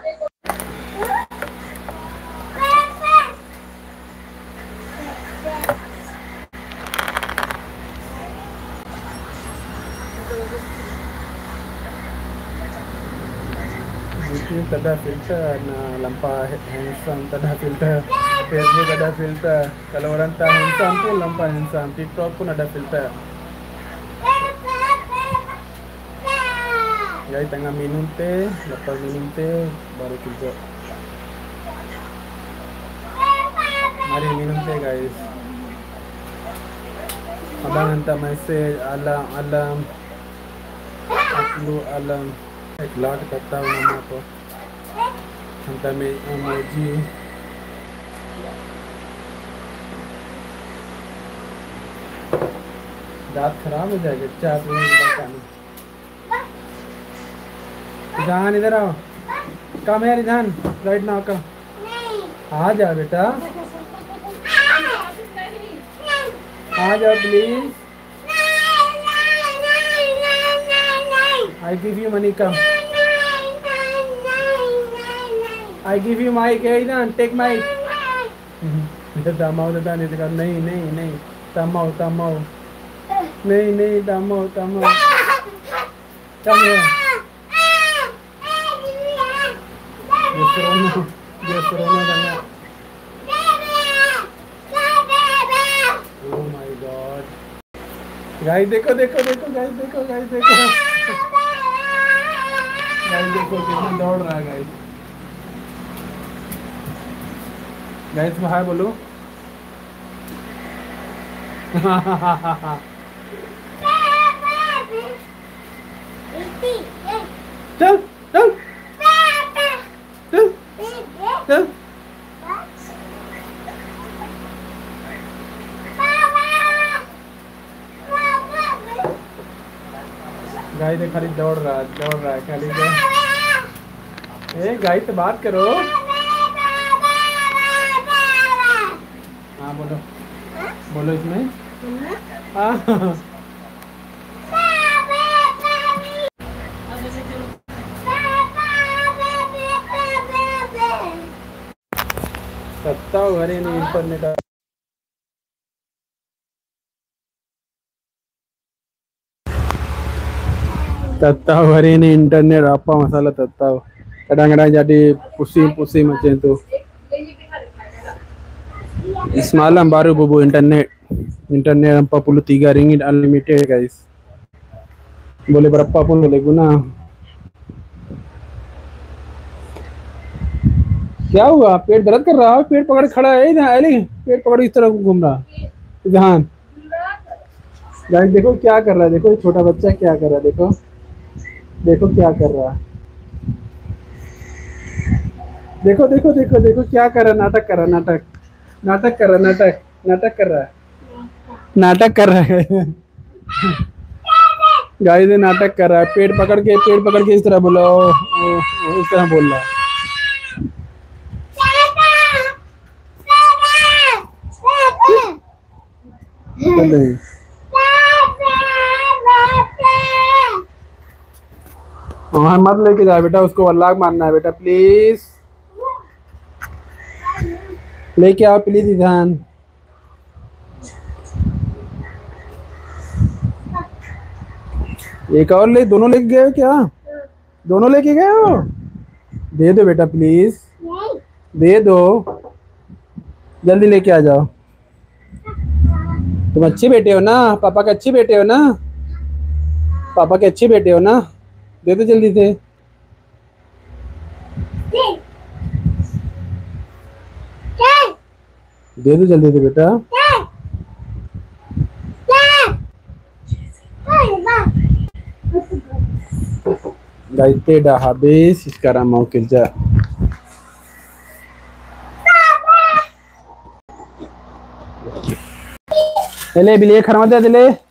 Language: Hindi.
YouTube tak ada filter, nah lampai handsome tak ada filter, Facebook ada filter, kalau orang tak handsome pun lampai handsome, TikTok pun ada filter. Guys tengah minum teh, lepas minum teh baru kerja. Mari minum teh guys. Abang hantar mesej alam upload alam. Kelak tak tahu nama apa. Hantar emoji. दांत खराब हो जाएगा चाय पीने के बाद पानी। रिधान इधर आओ, come here Ridhan, right now come. आ जा बेटा, आ जाओ please. I give you money, come. I give you mic, Ridan, take mic. Tamau dah ni cakap नहीं, tamau. नहीं, tamau. Come here. Dia corona sangat. Oh my God. Guys देखो guys देखो। गाइस देखो कितना दौड़ रहा है गाइस को हाय बोलो। चल गाइस तो खाली दौड़ रहा है खाली। ए गाइस से बात करो। हाँ बोलो इसमें। हाँ सत्ता घरे नहीं internet. tahu hari ini internet apa masalah tak tahu. Kadang-kadang jadi pusing macam tu. Semalam baru bubu internet 43 ringgit unlimited guys. Boleh berapa pun boleh guna. क्या हुआ? पेट दर्द कर रहा है? पेट पकड़ खड़ा है इधर, पेट पकड़ इस तरह घूम रहा ध्यान। गाइस देखो क्या कर रहा है, देखो छोटा बच्चा क्या कर रहा है, देखो क्या कर रहा है। देखो क्या कर रहा है, नाटक कर रहा है गाइस ये नाटक कर रहा है। पेट पकड़ के इस तरह बोला, इस तरह बोल रहा है। वहाँ मत लेके जाए बेटा, उसको अल्लाह मानना है बेटा, प्लीज लेके आओ प्लीज ईजान। एक और ले, दोनों लेके गए हो क्या? दोनों लेके गए हो? दे दो बेटा प्लीज, दे दो, जल्दी लेके आ जाओ। तुम अच्छे बेटे हो ना, पापा के अच्छे बेटे हो ना, पापा के अच्छे बेटे हो ना, दे दो जल्दी से। दे दो जल्दी से बेटा। Guys, dah habis sekarang mau kerja. ले बिल्ली खरमत दे ले।